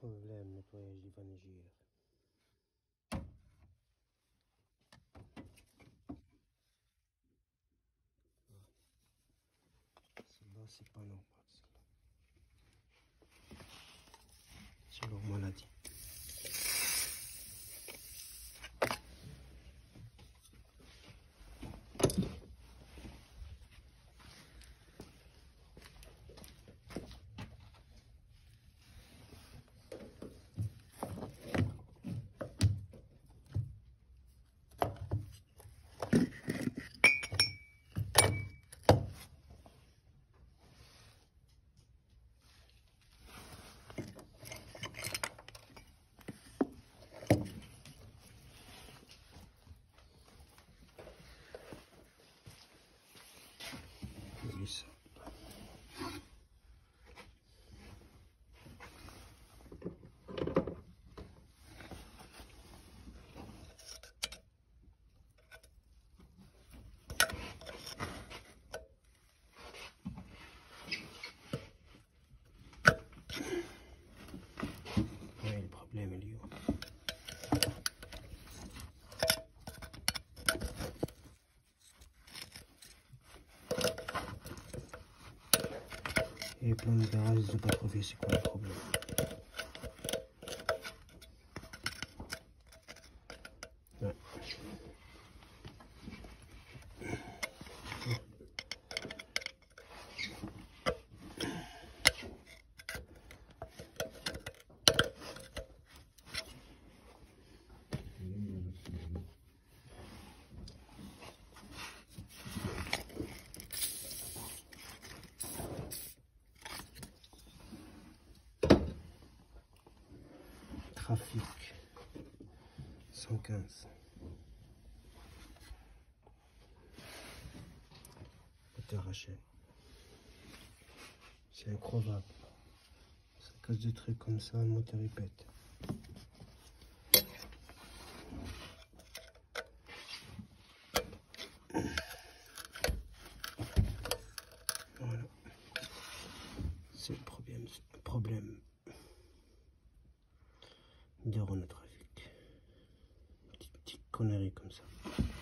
problème, nettoyage du vanigir. Celle-là, c'est pas normal. C'est leur maladie. Ça. Ouais, le problème est lié. Et les plans de garage, ils n'ont pas trouvé c'est quoi le problème. Ouais. Trafic 115. Moteur HL. C'est incroyable. C'est à cause de trucs comme ça, le moteur il pète. Voilà. C'est le problème de Renault Trafic. Petite connerie comme ça.